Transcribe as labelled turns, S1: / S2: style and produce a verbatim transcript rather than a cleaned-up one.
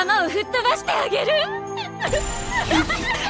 S1: 頭を吹っ飛ばしてあげる